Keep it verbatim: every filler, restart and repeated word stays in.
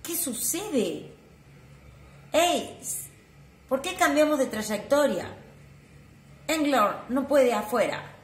¿Qué sucede? ¡Ey! ¿Por qué cambiamos de trayectoria? Englor no puede afuera.